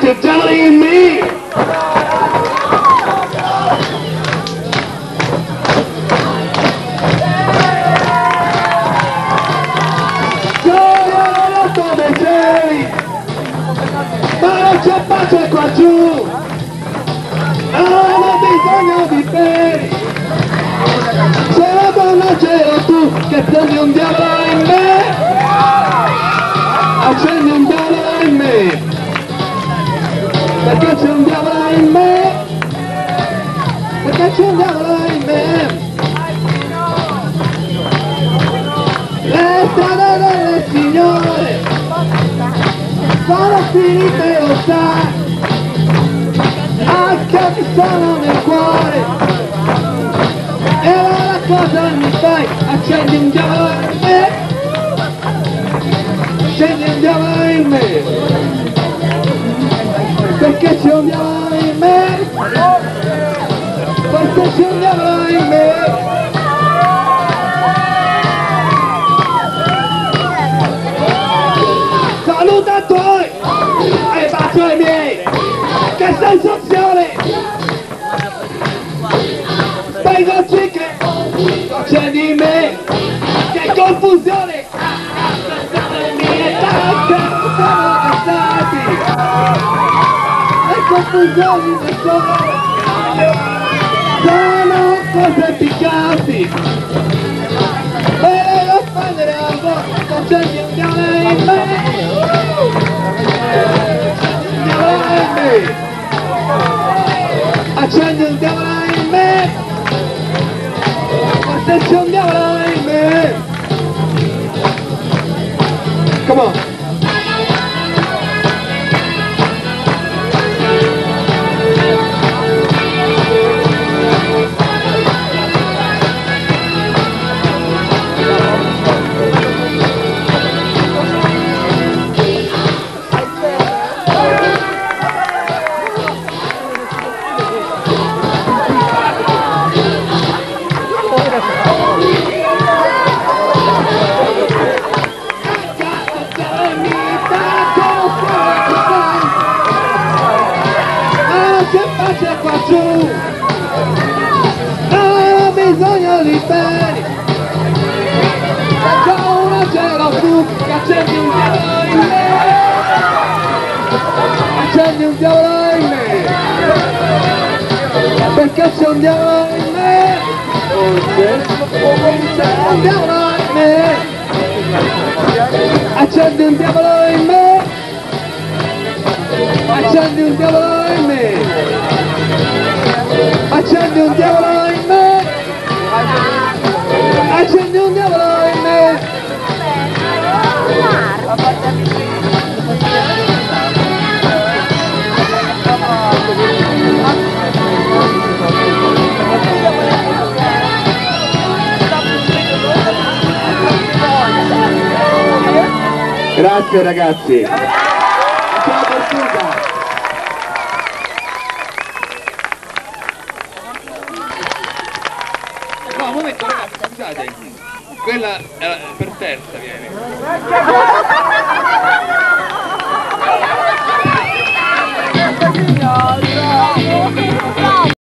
the devil in me. Ma non c'è pace qua giù, hanno bisogno di peri, se la donna c'ero tu che prendi un diavolo in me, accendi un diavolo in me, perché c'è un diavolo in me, perché c'è un diavolo in me. Le strade delle signore sono finite, lo sai, anche mi sono nel cuore, e allora cosa mi fai? Accendi un diavolo in me, accendi un diavolo in me, perché c'è un diavolo in me, perché c'è un diavolo in me. Saluto a tuoi e bacio ai miei, che sensazione, vengo che non c'è di me, che confusione, le mie tante sono cazzati, le confusioni ne sono cose piccanti, me le devo prendere a voi, non c'è di un diavolo in me. Accendi un diavolo in me, forse c'è un diavolo in me. Come on. C'è qua giù, non ho bisogno di peri, se già uno c'era tu, che accendi un diavolo in me, accendi un diavolo in me, perché c'è un diavolo in me, c'è un diavolo in me, accendi un diavolo in me, accendi un diavolo in me. Accendi un diavolo in me, accendi un diavolo in me. Grazie ragazzi. Ciao Portuga. No, un momento ragazzi, scusate, quella per terza viene.